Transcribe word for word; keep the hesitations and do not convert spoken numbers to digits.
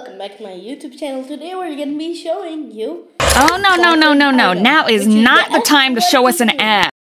welcome back to my YouTube channel. Today we're gonna be showing you... Oh, no, no, no, no, no. Now is not the time to show us an ad.